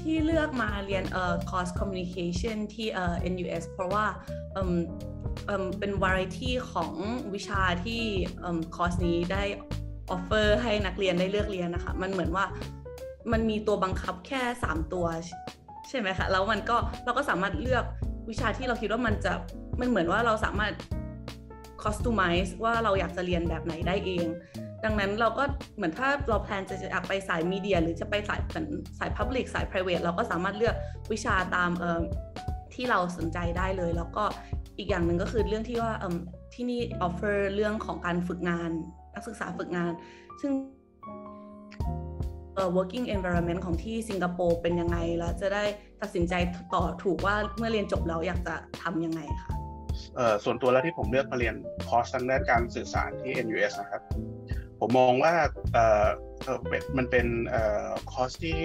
ที่เลือกมาเรียนcourse communication ที่NUS เพราะว่าเป็น variety ของวิชาที่คอร์สนี้ได้ offer ให้นักเรียนได้เลือกเรียนนะคะมันเหมือนว่ามันมีตัวบังคับแค่3ตัวใช่ไหมคะแล้วเราก็สามารถเลือกวิชาที่เราคิดว่ามันเหมือนว่าเราสามารถ customize ว่าเราอยากจะเรียนแบบไหนได้เองดังนั้นเราก็เหมือนถ้าเราแพลนจะอยากไปสายมีเดียหรือจะไปสาย Public สาย Private เราก็สามารถเลือกวิชาตามที่เราสนใจได้เลยแล้วก็อีกอย่างหนึ่งก็คือเรื่องที่ว่าที่นี่ offer เรื่องของการฝึกงานนักศึกษาฝึกงานซึ่งworking environment ของที่สิงคโปร์เป็นยังไงแล้วจะได้ตัดสินใจต่อถูกว่าเมื่อเรียนจบแล้วอยากจะทำยังไงค่ะส่วนตัวแล้วที่ผมเลือกมาเรียนคอร์สทางด้านการสื่อสารที่ NUS นะครับผมมองว่ามันเป็นคอร์สที่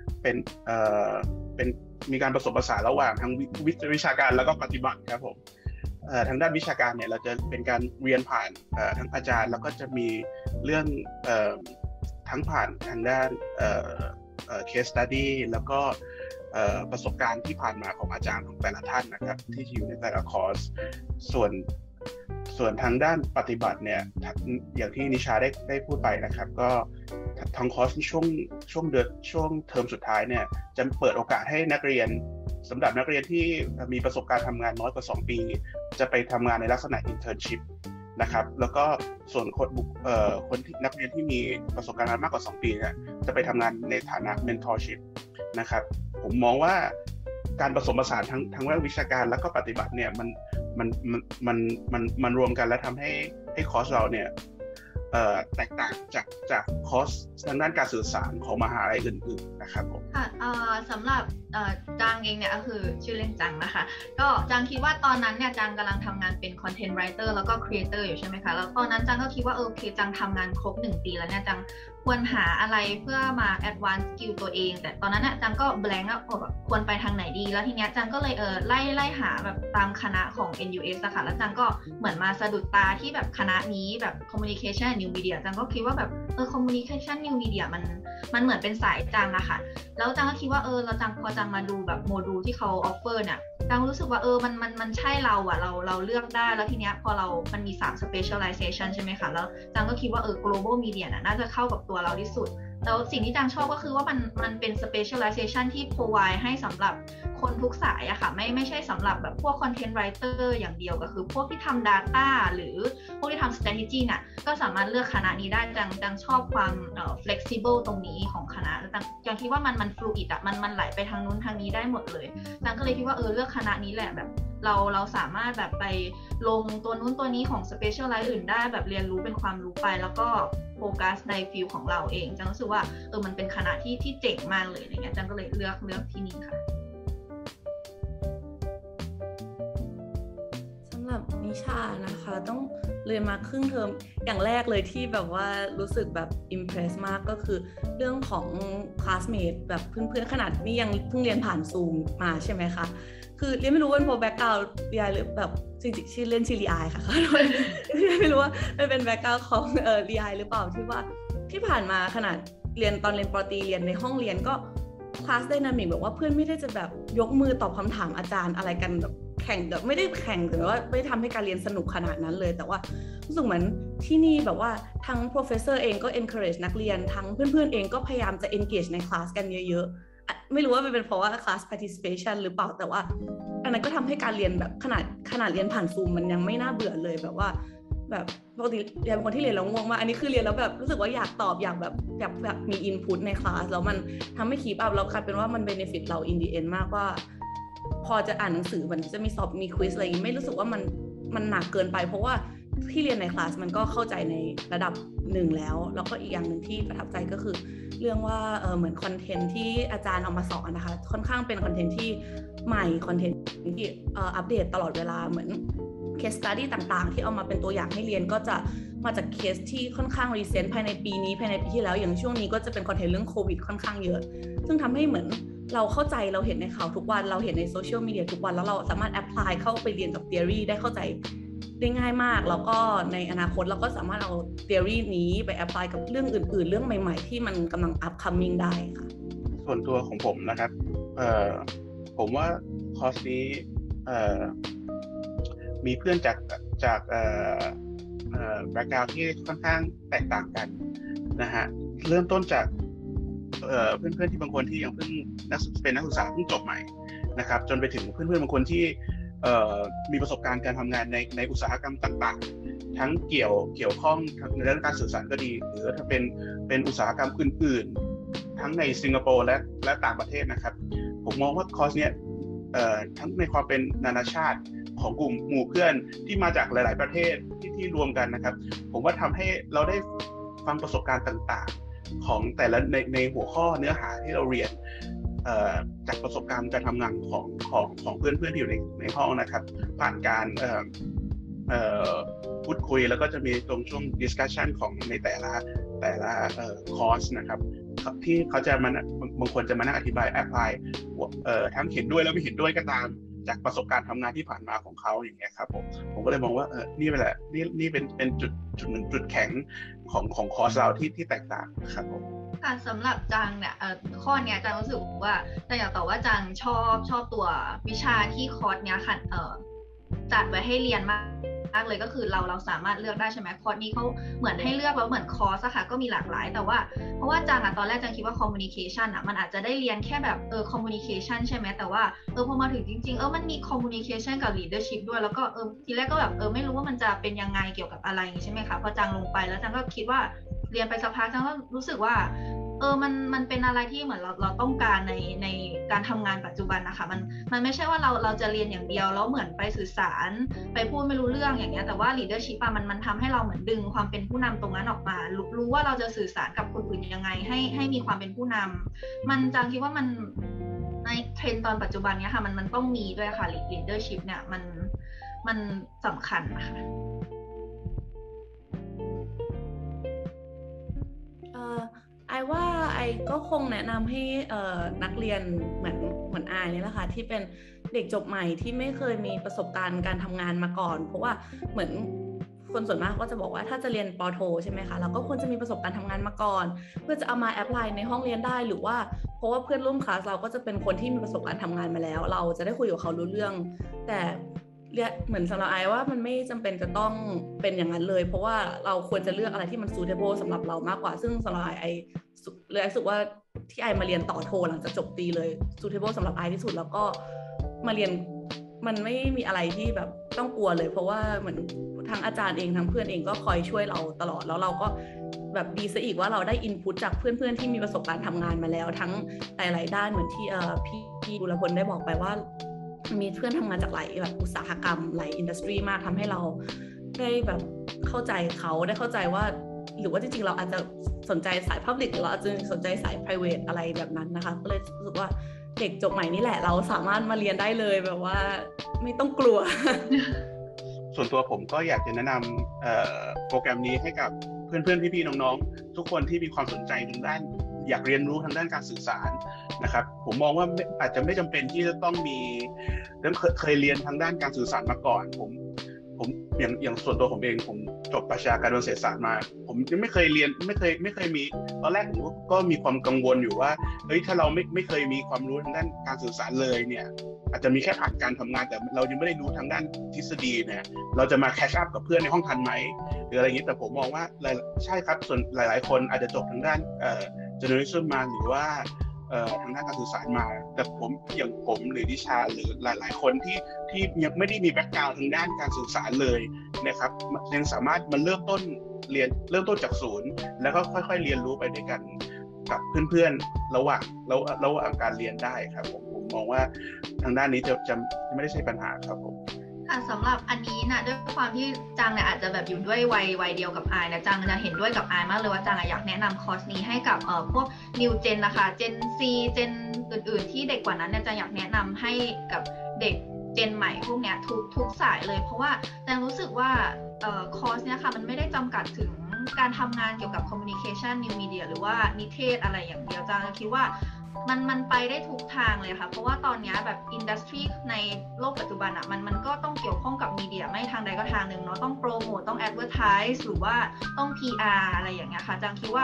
เป็นมีการผสมผสานระหว่างทั้งวิชาการแล้วก็ปฏิบัติครับผมทางด้านวิชาการเนี่ยเราจะเป็นการเรียนผ่านทั้งอาจารย์แล้วก็จะมีเรื่องทั้งผ่านทางด้านcase study แล้วก็ประสบการณ์ที่ผ่านมาของอาจารย์ของแต่ละท่านนะครับที่อยู่ในแต่ละคอร์สส่วนทางด้านปฏิบัติเนี่ยอย่างที่นิชาได้พูดไปนะครับก็ทางคอร์สช่วงเทอมสุดท้ายเนี่ยจะเปิดโอกาสให้นักเรียนสำหรับนักเรียนที่มีประสบการณ์ทำงานน้อยกว่า2 ปีจะไปทำงานในลักษณะ internship นะครับแล้วก็ส่วนคนที่นักเรียนที่มีประสบการณ์มากกว่า2 ปีเนี่ยจะไปทำงานในฐานะ mentorship นะครับผมมองว่าการผสมผสานทั้งเรื่องวิชาการแล้วก็ปฏิบัติเนี่ยมันรวมกันและทำให้คอร์สเราเนี่ยแตกต่างจากคอร์สทางด้านการสื่อสารของมหาลัยอื่นๆนะครับผมค่ะสำหรับจางเองเนี่ยก็คือชื่อเล่นจังนะคะก็จางคิดว่าตอนนั้นเนี่ยจางกำลังทำงานเป็น content writer แล้วก็ creator อยู่ใช่ไหมคะแล้วตอนนั้นจังก็คิดว่าโอเคจังทำงานครบ1 ปีแล้วเนี่ยจังควรหาอะไรเพื่อมา advance skill ตัวเองแต่ตอนนั้นเนี่ยจังก็ blank อ่ะแบบควรไปทางไหนดีแล้วทีเนี้ยจังก็เลยไล่หาแบบตามคณะของ NUS อะค่ะแล้วจังก็เหมือนมาสะดุดตาที่แบบคณะนี้แบบ communication and new media จังก็คิดว่าแบบcommunication new media มันเหมือนเป็นสายจังอะค่ะแล้วจังก็คิดว่าเราจังพอจังมาดูแบบโมดูลที่เขา offer เนี่ยจังรู้สึกว่ามันใช่เราอะเราเลือกได้แล้วทีเนี้ยพอมันมี3 specialization ใช่ไหมคะแล้วจังก็คิดว่าglobal media น่าจะเข้ากับตัวเราที่สุดแล้วสิ่งที่จังชอบก็คือว่ามันเป็น specialization ที่ provide ให้สำหรับคนทุกสายอะค่ะไม่ใช่สำหรับแบบพวก content writer อย่างเดียวก็คือพวกที่ทำ data หรือพวกที่ทำ strategy น่ะก็สามารถเลือกคณะนี้ได้จังชอบความflexible ตรงนี้ของคณะจังคิดว่ามัน fluid อะมันไหลไปทางนู้นทางนี้ได้หมดเลยจังก็เลยคิดว่าเลือกคณะนี้แหละแบบเราสามารถแบบไปลงตัวนู้นตัวนี้ของ specialize อื่นได้แบบเรียนรู้เป็นความรู้ไปแล้วก็โฟกัสในฟิลของเราเองจังรู้สึกว่ามันเป็นคณะที่เจ๋งมากเลยอย่างเงี้ยจังก็เลยเลือกที่นี่ค่ะสำหรับนิชานะคะต้องเรียนมาครึ่งเทอมอย่างแรกเลยที่แบบว่ารู้สึกแบบอิมเพรสมากก็คือเรื่องของคลาสเมทแบบเพื่อนๆขนาดนี้ยังเพิ่งเรียนผ่านซูมมาใช่ไหมคะคือเรียนไม่รู้ว่าเป็นเพราะแบ็คกราวด์รีไอหรือแบบจริงๆชื่อเล่นชื่อรีไอค่ะไม่รู้ว่ามันเป็นแบ็คกราวด์ของรีไอหรือเปล่าที่ว่าที่ผ่านมาขนาดตอนเรียนป.ตรีเรียนในห้องเรียนก็คลาสไดนามิกแบบว่าเพื่อนไม่ได้จะแบบยกมือตอบคำถามอาจารย์อะไรกันแบบแข่งแบบไม่ได้แข่งแต่ว่าไม่ทำให้การเรียนสนุกขนาดนั้นเลยแต่ว่ารู้สึกเหมือนที่นี่แบบว่าทั้ง professor เองก็ encourage นักเรียนทั้งเพื่อนๆเองก็พยายามจะ engage ในคลาสกันเยอะๆไม่รู้ว่าเป็นเพราะว่า class participation หรือเปล่าแต่ว่าอันนั้นก็ทำให้การเรียนแบบขนาดเรียนผ่านซูมมันยังไม่น่าเบื่อเลยแบบว่าแบบปกติเรียนเป็นคนที่เรียนแล้วง่วงมากอันนี้คือเรียนแล้วแบบรู้สึกว่าอยากตอบอยากแบบมี input ในคลาสแล้วมันทำให้ keep up แล้วกลายเป็นว่ามัน benefit เรา in the end มากว่าพอจะอ่านหนังสือมันจะมีสอบมีควิสอะไรอย่างนี้ไม่รู้สึกว่ามันหนักเกินไปเพราะว่าที่เรียนในคลาสมันก็เข้าใจในระดับหนึ่งแล้วก็อีกอย่างหนึ่งที่ประทับใจก็คือเรื่องว่าเหมือนคอนเทนต์ที่อาจารย์เอามาสอนนะคะค่อนข้างเป็นคอนเทนต์ที่ใหม่คอนเทนต์ที่อัปเดตตลอดเวลาเหมือนcase study ต่างๆที่เอามาเป็นตัวอย่างให้เรียนก็จะมาจากเคสที่ค่อนข้างรีเซนต์ภายในปีนี้ภายในปีที่แล้วอย่างช่วงนี้ก็จะเป็นคอนเทนต์เรื่องโควิดค่อนข้างเยอะซึ่งทำให้เหมือนเราเข้าใจเราเห็นในข่าวทุกวันเราเห็นในโซเชียลมีเดียทุกวันแล้วเราสามารถแอพพลายเข้าไปเรียนกับ theory ได้เข้าใจได้ง่ายมากแล้วก็ในอนาคตเราก็สามารถเอา theory นี้ไปแอพพลายกับเรื่องอื่นๆเรื่องใหม่ๆที่มันกำลัง upcoming ได้ค่ะส่วนตัวของผมนะครับผมว่าคอร์สนี้มีเพื่อนจากแบ็คกราวด์ที่ค่อนข้างแตกต่างกันนะฮะเริ่มต้นจากเพื่อนๆที่บางคนที่ยังเพิ่งเป็นนักศึกษาเพิ่งจบใหม่นะครับจนไปถึงเพื่อนๆบางคนที่มีประสบการณ์การทำงานในอุตสาหกรรมต่างๆทั้งเกี่ยวข้องในเรื่องการสื่อสารก็ดีหรือถ้าเป็นอุตสาหกรรมอื่นๆทั้งในสิงคโปร์และต่างประเทศนะครับผมมองว่าคอร์สเนี้ยทั้งในความเป็นนานาชาติของกลุ่มหมู่เพื่อนที่มาจากหลายๆประเทศที่รวมกันนะครับผมว่าทำให้เราได้ฟังประสบการณ์ต่างๆของแต่ละในหัวข้อเนื้อหาที่เราเรียนจากประสบการณ์การทำงานของเพื่อนๆที่อยู่ในห้องนะครับผ่านการพูดคุยแล้วก็จะมีตรงช่วง discussion ของในแต่ละคอร์สนะครับที่เขาจะมาบางคนจะมานั่งอธิบาย apply ทั้งเห็นด้วยแล้วไม่เห็นด้วยก็ตามจากประสบการณ์ทำงานที่ผ่านมาของเขาอย่างเงี้ยครับผมก็เลยมองว่านี่เป็นแหละนี่เป็นจุดหนึ่งจุดแข็งของคอร์สเราที่แตกต่างครับผมสำหรับจังเนี่ยข้อเนี้ยจังรู้สึกว่าจังอยากตอบว่าจังชอบตัววิชาที่คอร์สเนี้ยค่ะจัดไว้ให้เรียนมากเลยก็คือเราสามารถเลือกได้ใช่ไหมคอร์สนี้เขาเหมือนให้เลือกแล้วเหมือนคอร์สอะค่ะก็มีหลากหลายแต่ว่าเพราะว่าจังตอนแรกจังคิดว่า communication มันอาจจะได้เรียนแค่แบบcommunication ใช่ไหมแต่ว่าพอมาถึงจริงๆมันมี communication กับ leadership ด้วยแล้วก็ทีแรกก็แบบไม่รู้ว่ามันจะเป็นยังไงเกี่ยวกับอะไรใช่ไหมคะพอจังลงไปแล้วจังก็คิดว่าเรียนไปสักพักจังก็รู้สึกว่ามันเป็นอะไรที่เหมือนเราต้องการในการทำงานปัจจุบันนะคะมันไม่ใช่ว่าเราจะเรียนอย่างเดียวแล้วเหมือนไปสื่อสารไปพูดไม่รู้เรื่องอย่างเงี้ยแต่ว่า leadership มันทำให้เราเหมือนดึงความเป็นผู้นำตรงนั้นออกมารู้ว่าเราจะสื่อสารกับคนอื่นยังไงให้มีความเป็นผู้นำมันจังคิดว่ามันในเทรนด์ตอนปัจจุบันเนี้ยค่ะมันต้องมีด้วยค่ะ leadership เนี่ยมันสำคัญนะคะไอว่าไอก็คงแนะนำให้นักเรียนเหมือนไอนี่แหละค่ะที่เป็นเด็กจบใหม่ที่ไม่เคยมีประสบการณ์การทำงานมาก่อนเพราะว่าเหมือนคนส่วนมากก็จะบอกว่าถ้าจะเรียนป.โทใช่ไหมคะเราก็ควรจะมีประสบการณ์ทำงานมาก่อนเพื่อจะเอามาแอพพลายในห้องเรียนได้หรือว่าเพราะว่าเพื่อนร่วมคลาสเราก็จะเป็นคนที่มีประสบการณ์ทำงานมาแล้วเราจะได้คุยกับเขารู้เรื่องแต่เหมือนสำหรับไอว่ามันไม่จำเป็นจะต้องเป็นอย่างนั้นเลยเพราะว่าเราควรจะเลือกอะไรที่มัน suitable สำหรับเรามากกว่าซึ่งสำหรับไอเลยรู้สึกว่าที่ไอมาเรียนต่อโทหลังจากจบตรีเลย suitable สำหรับไอที่สุดแล้วก็มาเรียนมันไม่มีอะไรที่แบบต้องกลัวเลยเพราะว่าเหมือนทั้งอาจารย์เองทั้งเพื่อนเองก็คอยช่วยเราตลอดแล้วเราก็แบบดีซะอีกว่าเราได้อินพุตจากเพื่อนๆที่มีประสบการณ์ทำงานมาแล้วทั้งหลายๆด้านเหมือนที่พี่ดุลพลได้บอกไปว่ามีเพื่อนทำงานจากหลายแบบอุตสาหกรรมหลายอินดัสทรีมากทำให้เราได้แบบเข้าใจเขาได้เข้าใจว่าหรือว่าจริงๆเราอาจจะสนใจสาย Public หรือเราอาจจะสนใจสาย Private อะไรแบบนั้นนะคะก็เลยรู้สึกว่าเด็กจบใหม่นี่แหละเราสามารถมาเรียนได้เลยแบบว่าไม่ต้องกลัวส่วนตัวผมก็อยากจะแนะนำโปรแกรมนี้ให้กับเพื่อนๆพี่ๆน้องๆทุกคนที่มีความสนใจทางด้านอยากเรียนรู้ทางด้านการสื่อสารนะครับผมมองว่าอาจจะไม่จำเป็นที่จะต้องมีเคยเรียนทางด้านการสื่อสารมาก่อนผมอย่างส่วนตัวผมเองผมจบปรัชญาการเศรษฐศาสตร์มาผมยังไม่เคยเรียนไม่เคยมีตอนแรกผมก็มีความกังวลอยู่ว่าเฮ้ยถ้าเราไม่เคยมีความรู้ทางด้านการสื่อสารเลยเนี่ยอาจจะมีแค่ผ่านการทำงานแต่เรายังไม่ได้รู้ทางด้านทฤษฎีเนี่ยเราจะมาแคชอัพกับเพื่อนในห้องทันไหมหรืออะไรอย่างนี้แต่ผมมองว่าใช่ครับส่วนหลายๆคนอาจจะจบทางด้านjournalism มาหรือว่าทางด้านการสื่อสารมาแต่อย่างผมหรือดิชาหรือหลายๆคนที่ยังไม่ได้มีแบ็คกราวด์ทางด้านการสื่อสารเลยนะครับยังสามารถมาเริ่มต้นจากศูนย์แล้วก็ค่อยๆเรียนรู้ไปด้วยกันกับเพื่อนๆระหว่างการเรียนได้ครับผมมองว่าทางด้านนี้จะไม่ได้ใช่ปัญหาครับผมสำหรับอันนี้นะด้วยความที่จังเนี่ยอาจจะแบบอยู่ด้วยวัยเดียวกับไอนะจังจะเห็นด้วยกับไอมากเลยว่าจังอยากแนะนำคอร์สนี้ให้กับพวก New Gen นะคะGen C Gen อื่นๆที่เด็กกว่านั้นเนี่ยจังอยากแนะนำให้กับเด็กเจนใหม่พวกเนี้ยทุกสายเลยเพราะว่าจังรู้สึกว่าคอร์สเนี้ยค่ะมันไม่ได้จำกัดถึงการทำงานเกี่ยวกับ Communication New Media หรือว่านิเทศอะไรอย่างเดียวจังคิดว่ามันไปได้ทุกทางเลยค่ะเพราะว่าตอนนี้แบบอินดัสทรีในโลกปัจจุบันมันก็ต้องเกี่ยวข้องกับมีเดียไม่ทางใดก็ทางหนึ่งเนาะต้องโปรโมทต้องแอดเวอร์ไทส์หรือว่าต้อง PR อะไรอย่างเงี้ยค่ะจังคิดว่า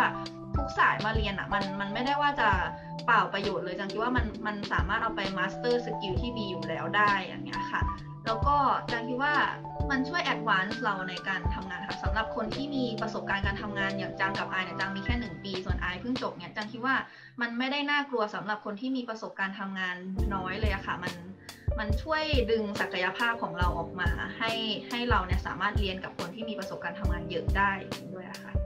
ทุกสายมาเรียนอ่ะมันไม่ได้ว่าจะเปล่าประโยชน์เลยจังคิดว่ามันสามารถเอาไปมาสเตอร์สกิลที่มีอยู่แล้วได้อย่างเงี้ยค่ะแล้วก็จังคิดว่ามันช่วยแอดวานซ์เราในการทำงานค่ะสำหรับคนที่มีประสบการณ์การทำงานอย่างจังกับไอเนี่ยจังมีแค่1 ปีส่วนไอเพิ่งจบเนี่ยจังคิดว่ามันไม่ได้น่ากลัวสำหรับคนที่มีประสบการณ์ทำงานน้อยเลยอะค่ะมันช่วยดึงศักยภาพของเราออกมาให้เราเนี่ยสามารถเรียนกับคนที่มีประสบการณ์ทำงานเยอะได้ด้วยอะค่ะ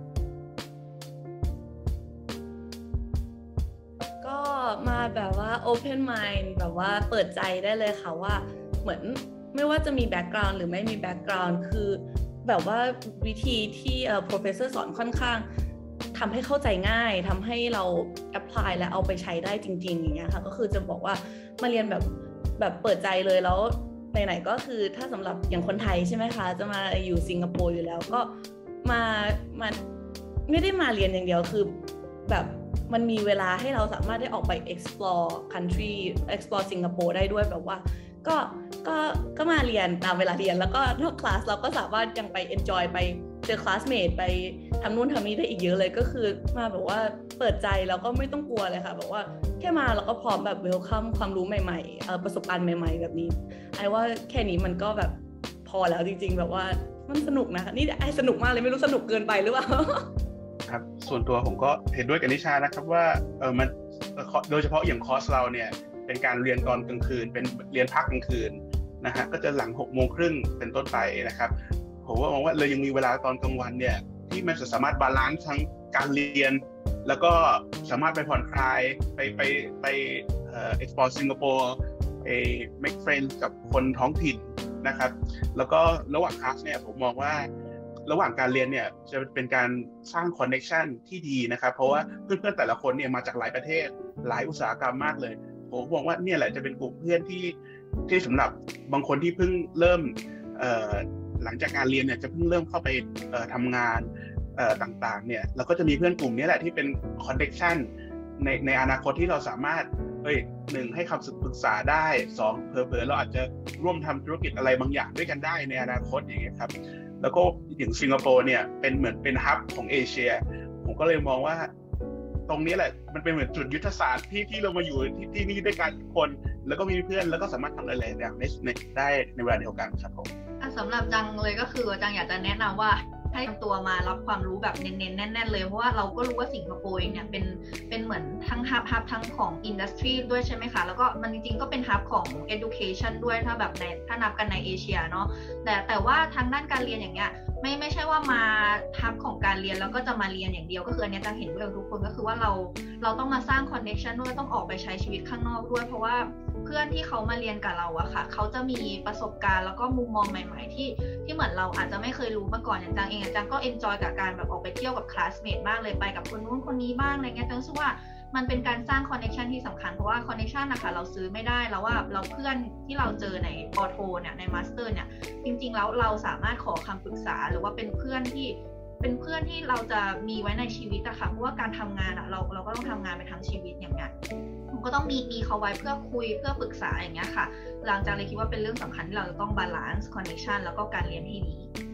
ก็มาแบบว่า open mind แบบว่าเปิดใจได้เลยค่ะว่าเหมือนไม่ว่าจะมี background หรือไม่มี background คือแบบว่าวิธีที่professor สอนค่อนข้างทำให้เข้าใจง่ายทำให้เรา apply และเอาไปใช้ได้จริงๆอย่างเงี้ยค่ะก็คือจะบอกว่ามาเรียนแบบเปิดใจเลยแล้วไหนๆก็คือถ้าสำหรับอย่างคนไทยใช่ไหมคะจะมาอยู่สิงคโปร์อยู่แล้วก็มาไม่ได้มาเรียนอย่างเดียวคือแบบมันมีเวลาให้เราสามารถได้ออกไป explore country explore สิงคโปร์ได้ด้วยแบบว่าก็มาเรียนตามเวลาเรียนแล้วก็นอกคลาสเราก็สามารถยังไป enjoy ไปเจอคลาสเมทไปทำนู่นทำนี่ได้อีกเยอะเลยก็คือมาแบบว่าเปิดใจแล้วก็ไม่ต้องกลัวเลยค่ะแบบว่าแค่มาแล้วก็พร้อมแบบ welcome ความรู้ใหม่ๆประสบการณ์ใหม่ๆแบบนี้ไอ้ว่าแค่นี้มันก็แบบพอแล้วจริงๆแบบว่ามันสนุกนะคะนี่ไอ้สนุกมากเลยไม่รู้สนุกเกินไปหรือเปล่าครับส่วนตัวผมก็เห็นด้วยกับนิชานะครับว่ามันโดยเฉพาะอย่างคอร์สเราเนี่ยเป็นการเรียนตอนกลางคืนเป็นเรียนพักกลางคืนนะฮะก็จะหลัง18:30เป็นต้นไปนะครับผมว่ามองว่าเลยยังมีเวลาตอนกลางวันเนี่ยที่มันจะสามารถบาลานซ์ทั้งการเรียนแล้วก็สามารถไปผ่อนคลายไปexplore สิงคโปร์ไป make friends กับคนท้องถิ่นนะครับแล้วก็ระหว่างคลาสเนี่ยผมมองว่าระหว่างการเรียนเนี่ยจะเป็นการสร้างคอนเนคชันที่ดีนะครับเพราะว่าเพื่อนๆแต่ละคนเนี่ยมาจากหลายประเทศหลายอุตสาหกรรมมากเลยผมมองว่าเนี่ยแหละจะเป็นกลุ่มเพื่อนที่สำหรับบางคนที่เพิ่งเริ่มหลังจากการเรียนเนี่ยจะเพิ่งเริ่มเข้าไปทำงานต่างๆเนี่ยเราก็จะมีเพื่อนกลุ่มนี้แหละที่เป็นคอนเนคชันในอนาคตที่เราสามารถ1ให้คำปรึกษาได้2เผลอๆเราอาจจะร่วมทำธุรกิจอะไรบางอย่างด้วยกันได้ในอนาคตอย่างเงี้ยครับแล้วก็อย่างสิงคโปร์เนี่ยเป็นเหมือนเป็นฮับของเอเชียผมก็เลยมองว่าตรงนี้แหละมันเป็นเหมือนจุดยุทธศาสตร์ที่เรามาอยู่ที่นี่ด้วยกันทุกคนแล้วก็มีเพื่อนแล้วก็สามารถทำอะไรหลายอย่างได้ในเวลาเดียวกันครับผมสำหรับจังเลยก็คือจังอยากจะแนะนำว่าให้ตัวมารับความรู้แบบเน้นๆแน่นๆเลยเพราะว่าเราก็รู้ว่าสิงคโปร์เนี่ยเป็นเหมือนทั้งฮับทั้งของอินดัสทรีด้วยใช่ไหมคะแล้วก็มันจริงๆก็เป็นฮับของ education ด้วยถ้านับกันในเอเชียเนาะแต่ว่าทางด้านการเรียนอย่างเงี้ยไม่ใช่ว่ามาฮับของการเรียนแล้วก็จะมาเรียนอย่างเดียวก็คืออันนี้จังเห็นด้วยทุกคนก็คือว่าเราต้องมาสร้างคอนเนคชันด้วยต้องออกไปใช้ชีวิตข้างนอกด้วยเพราะว่าเพื่อนที่เขามาเรียนกับเราอะค่ะเขาจะมีประสบการณ์แล้วก็มุมมองใหม่ๆที่เหมือนเราอาจจะไม่เคยรู้มาก่อนอย่างจังเองจังก็เอนจอยกับการแบบออกไปเที่ยวกับคลาสเมทมากเลยไปกับคนนู้นคนนี้บ้างอะไรเงี้ยจังรู้สึกว่ามันเป็นการสร้างคอนเนคชันที่สำคัญเพราะว่าคอนเนคชันนะคะเราซื้อไม่ได้แล้วว่าเราเพื่อนที่เราเจอในปอโทเนี่ยในมาสเตอร์เนี่ยจริงๆแล้วเราสามารถขอคำปรึกษาหรือว่าเป็นเพื่อนที่เราจะมีไว้ในชีวิตอะค่ะเพราะว่าการทำงานอะเราก็ต้องทำงานไปทั้งชีวิตอย่างเงี้ยผมก็ต้องมีเขาไว้เพื่อคุยเพื่อปรึกษาอย่างเงี้ยค่ะหลังจากเลยคิดว่าเป็นเรื่องสำคัญที่เราจะต้องบาลานซ์คอนเนคชันแล้วก็การเรียนให้ดี